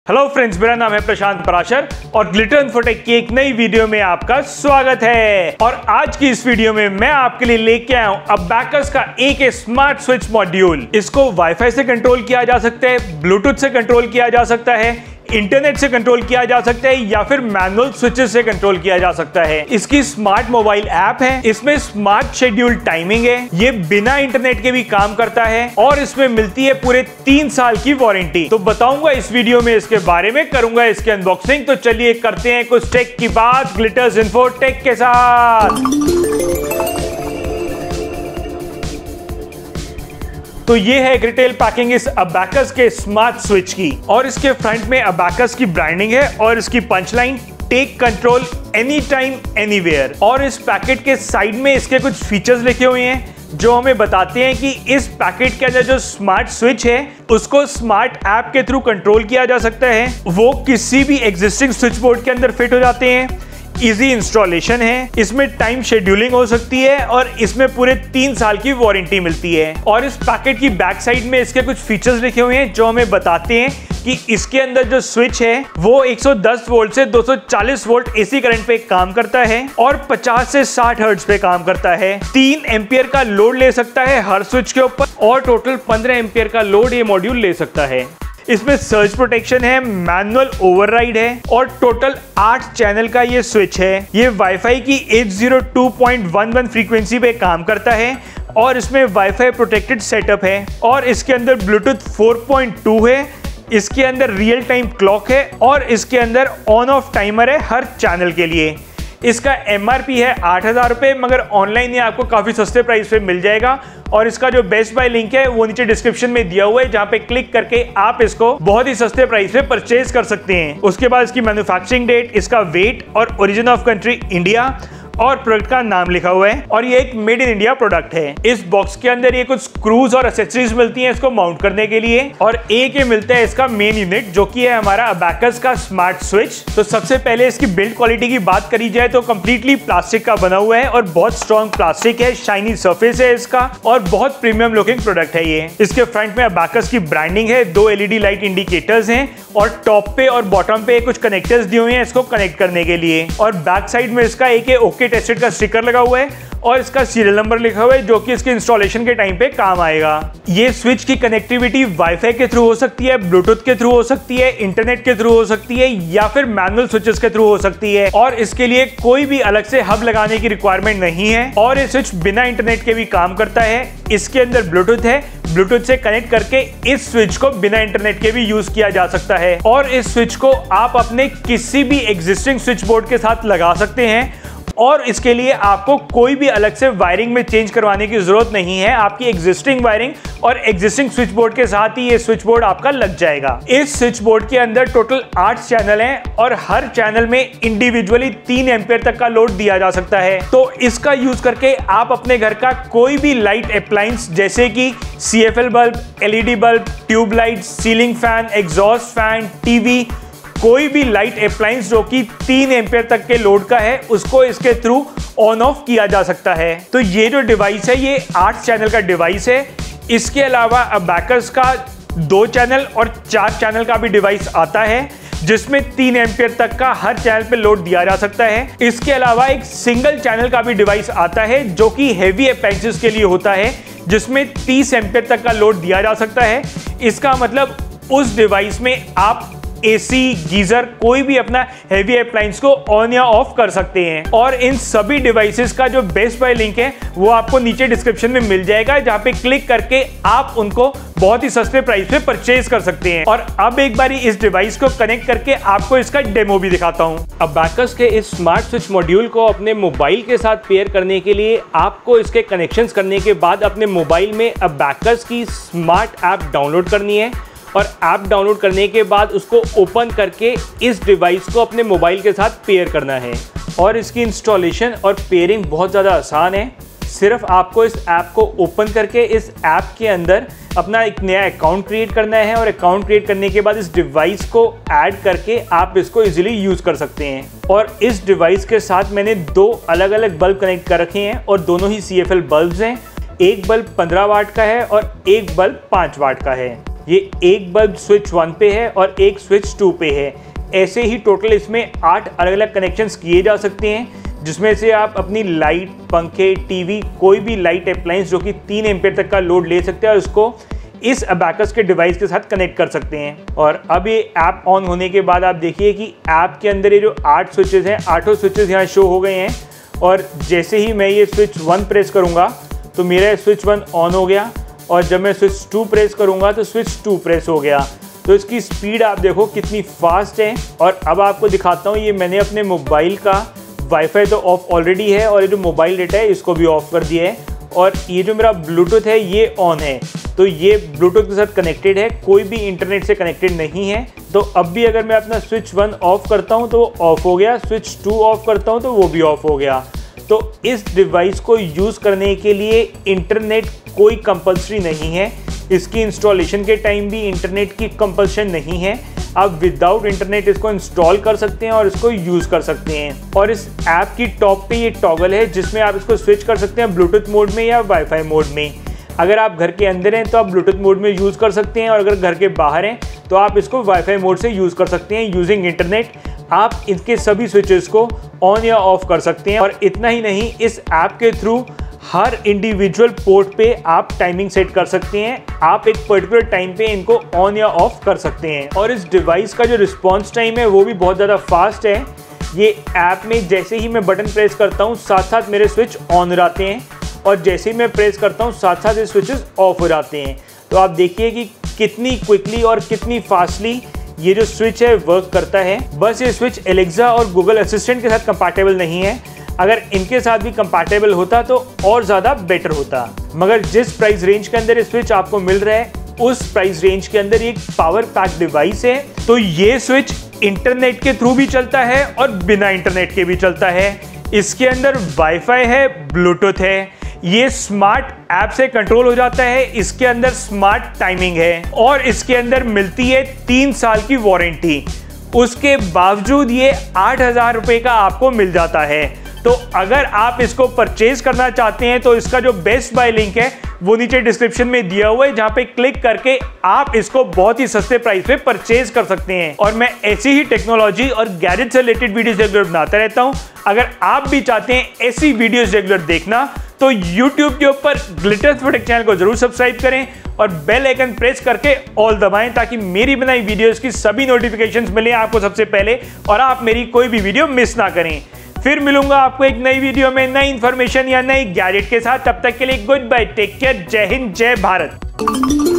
Hello friends, मेरा नाम है प्रशांत पराशर और ग्लिटर इन्फोटेक की एक नई वीडियो में आपका स्वागत है। और आज की इस वीडियो में मैं आपके लिए लेके आया हूं अबैकस का एक स्मार्ट स्विच मॉड्यूल। इसको वाईफाई से कंट्रोल किया जा सकता है, ब्लूटूथ से कंट्रोल किया जा सकता है, इंटरनेट से कंट्रोल किया जा सकता है या फिर मैनुअल स्विचेस से कंट्रोल किया जा सकता है। इसकी स्मार्ट मोबाइल ऐप है, इसमें स्मार्ट शेड्यूल टाइमिंग है, ये बिना इंटरनेट के भी काम करता है और इसमें मिलती है पूरे 3 साल की वारंटी। तो बताऊंगा इस वीडियो में इसके बारे में, करूंगा इसकी अनबॉक्सिंग। तो चलिए करते हैं कुछ टेक की बात ग्लिटर्स इन्फोटेक के साथ। तो ये है रिटेल पैकिंग इस अबैकस के स्मार्ट स्विच की, और इसके फ्रंट में अबैकस की ब्रांडिंग है और इसकी punchline take control any time anywhere. और इस पैकेट के साइड में इसके कुछ फीचर्स लिखे हुए हैं जो हमें बताते हैं कि इस पैकेट के अंदर जो स्मार्ट स्विच है उसको स्मार्ट ऐप के थ्रू कंट्रोल किया जा सकता है। वो किसी भी एग्जिस्टिंग स्विच बोर्ड के अंदर फिट हो जाते हैं, इजी इंस्टॉलेशन है, इसमें टाइम शेड्यूलिंग हो सकती है और इसमें पूरे 3 साल की वारंटी मिलती है। और इस पैकेट की बैक साइड में इसके कुछ फीचर्स लिखे हुए हैं जो हमें बताते हैं कि इसके अंदर जो स्विच है वो 110 वोल्ट से 240 वोल्ट एसी करंट पे काम करता है और 50 से 60 हर्ट्ज पे काम करता है। 3 एम्पियर का लोड ले सकता है हर स्विच के ऊपर और टोटल 15 एम्पियर का लोड ये मॉड्यूल ले सकता है। इसमें सर्ज प्रोटेक्शन है, मैनुअल ओवरराइड है और टोटल 8 चैनल का ये स्विच है। ये वाईफाई की 802.11 फ्रीक्वेंसी पे काम करता है और इसमें वाईफाई प्रोटेक्टेड सेटअप है और इसके अंदर ब्लूटूथ 4.2 है, इसके अंदर रियल टाइम क्लॉक है और इसके अंदर ऑन ऑफ टाइमर है हर चैनल के लिए। इसका MRP है 8,000 रुपये, मगर ऑनलाइन ये आपको काफ़ी सस्ते प्राइस पे मिल जाएगा। और इसका जो बेस्ट बाय लिंक है वो नीचे डिस्क्रिप्शन में दिया हुआ है, जहां पे क्लिक करके आप इसको बहुत ही सस्ते प्राइस पे परचेज कर सकते हैं। उसके बाद इसकी मैन्युफैक्चरिंग डेट, इसका वेट और ओरिजिन ऑफ कंट्री इंडिया और प्रोडक्ट का नाम लिखा हुआ है और ये एक मेड इन इंडिया प्रोडक्ट है। इस बॉक्स के अंदर ये कुछ स्क्रूज और एक्सेसरीज मिलती हैं इसको माउंट करने के लिए, और एक ये मिलता है इसका मेन यूनिट जो कि है हमारा अबैकस का स्मार्ट स्विच। तो सबसे पहले इसकी बिल्ड क्वालिटी की बात करी जाए तो कंप्लीटली प्लास्टिक का बना हुआ है और बहुत स्ट्रॉन्ग प्लास्टिक है, शाइनी सरफेस है इसका और बहुत प्रीमियम लुकिंग प्रोडक्ट है ये। इसके फ्रंट में अबैकस की ब्रांडिंग है, 2 LED लाइट इंडिकेटर्स हैं और टॉप पे और बॉटम पे कुछ कनेक्टर्स दिए हुए हैं इसको कनेक्ट करने के लिए। और बैक साइड में इसका एक ओके टेस्टेड का स्टिकर लगा हुआ है और इसका सीरियल नंबर लिखा हुआ है जो कि इसके इंस्टॉलेशन के टाइम पे काम आएगा। ये स्विच की कनेक्टिविटी वाईफाई के थ्रू हो सकती है, ब्लूटूथ के थ्रू हो सकती है, इंटरनेट के थ्रू हो सकती है या फिर मैनुअल स्विचेस के थ्रू हो सकती है और इसके लिए कोई भी अलग से हब लगाने की रिक्वायरमेंट नहीं है। और ये स्विच बिना इंटरनेट के भी काम करता है। इसके अंदर ब्लूटूथ है, ब्लूटूथ से कनेक्ट करके इस स्विच को बिना इंटरनेट के भी यूज किया जा सकता है और इस स्विच को आप अपने किसी भी एग्जिस्टिंग स्विच बोर्ड के साथ लगा सकते हैं और इसके लिए आपको कोई भी अलग से वायरिंग में चेंज करवाने की जरूरत नहीं है। आपकी एग्जिस्टिंग वायरिंग और एग्जिस्टिंग स्विच बोर्ड के साथ ही ये स्विच बोर्ड आपका लग जाएगा। इस स्विच बोर्ड के अंदर टोटल 8 चैनल हैं और हर चैनल में इंडिविजुअली 3 एम्पियर तक का लोड दिया जा सकता है। तो इसका यूज करके आप अपने घर का कोई भी लाइट अप्लायंस जैसे कि CFL बल्ब, LED बल्ब, tube light, ceiling fan, exhaust fan, TV, कोई भी लाइट अप्लायंस जो कि 3 एम्पियर तक के लोड का है उसको इसके थ्रू ऑन ऑफ किया जा सकता है। तो ये जो डिवाइस है ये 8 चैनल का डिवाइस है। इसके अलावा अबैकस का 2 चैनल और 4 चैनल का भी डिवाइस आता है जिसमें 3 एम्पियर तक का हर चैनल पे लोड दिया जा सकता है। इसके अलावा एक सिंगल चैनल का भी डिवाइस आता है जो कि हेवी अप्लायंसेस के लिए होता है जिसमें 30 एम्पियर तक का लोड दिया जा सकता है। इसका मतलब उस डिवाइस में आप AC, गीजर, कोई भी अपना हेवी अप्लायंस को ऑन या ऑफ कर सकते हैं। और इन सभी डिवाइसेस का जो बेस्ट बाय लिंक है वो आपको नीचे डिस्क्रिप्शन में मिल जाएगा, जहां पे क्लिक करके आप उनको बहुत ही सस्ते प्राइस पे परचेज कर सकते हैं। और अब एक बारी इस डिवाइस को कनेक्ट करके आपको इसका डेमो भी दिखाता हूं। अबैकस के इस स्मार्ट स्विच मॉड्यूल को अपने मोबाइल के साथ पेयर करने के लिए आपको इसके कनेक्शंस करने के बाद अपने मोबाइल में अबैकस की स्मार्ट ऐप डाउनलोड करनी है और ऐप डाउनलोड करने के बाद उसको ओपन करके इस डिवाइस को अपने मोबाइल के साथ पेयर करना है। और इसकी इंस्टॉलेशन और पेयरिंग बहुत ज़्यादा आसान है। सिर्फ आपको इस ऐप को ओपन करके इस ऐप के अंदर अपना एक नया अकाउंट क्रिएट करना है और अकाउंट क्रिएट करने के बाद इस डिवाइस को ऐड करके आप इसको इजीली यूज़ कर सकते हैं। और इस डिवाइस के साथ मैंने 2 अलग अलग बल्ब कनेक्ट कर रखे हैं और दोनों ही CFL बल्ब्स हैं। एक बल्ब 15 वाट का है और एक बल्ब 5 वाट का है। ये एक बल्ब स्विच 1 पे है और एक स्विच 2 पे है। ऐसे ही टोटल इसमें 8 अलग अलग कनेक्शंस किए जा सकते हैं, जिसमें से आप अपनी लाइट, पंखे, टीवी, कोई भी लाइट अप्लायंस जो कि 3 एम्पीयर तक का लोड ले सकते हैं, उसको इस अबैकस के डिवाइस के साथ कनेक्ट कर सकते हैं। और अब ये ऐप ऑन होने के बाद आप देखिए कि ऐप के अंदर ये जो 8 स्विचेस हैं, 8 स्विचेस यहाँ शो हो गए हैं। और जैसे ही मैं ये स्विच 1 प्रेस करूँगा तो मेरा स्विच 1 ऑन हो गया, और जब मैं स्विच 2 प्रेस करूँगा तो स्विच 2 प्रेस हो गया। तो इसकी स्पीड आप देखो कितनी फास्ट है। और अब आपको दिखाता हूँ, ये मैंने अपने मोबाइल का वाईफाई तो ऑफ ऑलरेडी है, और ये जो मोबाइल डेटा है इसको भी ऑफ कर दिया है, और ये जो मेरा ब्लूटूथ है ये ऑन है। तो ये ब्लूटूथ के साथ कनेक्टेड है, कोई भी इंटरनेट से कनेक्टेड नहीं है। तो अब भी अगर मैं अपना स्विच 1 ऑफ करता हूँ तो वो ऑफ हो गया, स्विच 2 ऑफ करता हूँ तो वो भी ऑफ हो गया। तो इस डिवाइस को यूज़ करने के लिए इंटरनेट कोई कंपल्सरी नहीं है, इसकी इंस्टॉलेशन के टाइम भी इंटरनेट की कंपल्शन नहीं है। आप विदाउट इंटरनेट इसको इंस्टॉल कर सकते हैं और इसको यूज़ कर सकते हैं। और इस ऐप की टॉप पे ये टॉगल है जिसमें आप इसको स्विच कर सकते हैं ब्लूटूथ मोड में या वाईफाई मोड में। अगर आप घर के अंदर हैं तो आप ब्लूटूथ मोड में यूज़ कर सकते हैं, और अगर घर के बाहर हैं तो आप इसको वाईफाई मोड से यूज़ कर सकते हैं। यूजिंग इंटरनेट आप इनके सभी स्विचेस को ऑन या ऑफ कर सकते हैं। और इतना ही नहीं, इस ऐप के थ्रू हर इंडिविजुअल पोर्ट पे आप टाइमिंग सेट कर सकते हैं। आप एक पर्टिकुलर टाइम पे इनको ऑन या ऑफ कर सकते हैं। और इस डिवाइस का जो रिस्पॉन्स टाइम है वो भी बहुत ज़्यादा फास्ट है। ये ऐप में जैसे ही मैं बटन प्रेस करता हूँ साथ साथ मेरे स्विच ऑन हो जाते हैं, और जैसे ही मैं प्रेस करता हूँ साथ साथ ये स्विचेस ऑफ हो जाते हैं। तो आप देखिए कि कितनी क्विकली और कितनी फास्टली ये जो स्विच है वर्क करता है। बस ये स्विच एलेक्सा और गूगल असिस्टेंट के साथ कंपैटिबल नहीं है, अगर इनके साथ भी कंपैटिबल होता तो और ज़्यादा बेटर होता। मगर जिस प्राइस रेंज के अंदर ये स्विच आपको मिल रहा है उस प्राइस रेंज के अंदर एक पावर पैक डिवाइस है। तो ये स्विच इंटरनेट के थ्रू भी चलता है और बिना इंटरनेट के भी चलता है। इसके अंदर वाईफाई है, ब्लूटूथ है, ये स्मार्ट ऐप से कंट्रोल हो जाता है, इसके अंदर स्मार्ट टाइमिंग है, और इसके अंदर मिलती है 3 साल की वारंटी। उसके बावजूद ये 8,000 रुपये का आपको मिल जाता है। तो अगर आप इसको परचेज करना चाहते हैं तो इसका जो बेस्ट बाय लिंक है वो नीचे डिस्क्रिप्शन में दिया हुआ है, जहां पे क्लिक करके आप इसको बहुत ही सस्ते प्राइस पे परचेज कर सकते हैं। और मैं ऐसी ही टेक्नोलॉजी और गैजेट से रिलेटेड वीडियोस रेगुलर बनाता रहता हूं। अगर आप भी चाहते हैं ऐसी वीडियोस रेगुलर देखना तो YouTube के ऊपर ग्लिटर्स फॉर टेक चैनल को जरूर सब्सक्राइब करें और बेल आइकन प्रेस करके ऑल दबाएं, ताकि मेरी बनाई वीडियोस की सभी नोटिफिकेशंस मिले आपको सबसे पहले और आप मेरी कोई भी वीडियो मिस ना करें। फिर मिलूंगा आपको एक नई वीडियो में नई इंफॉर्मेशन या नई गैजेट के साथ। तब तक के लिए गुड बाय, टेक केयर, जय हिंद, जय भारत।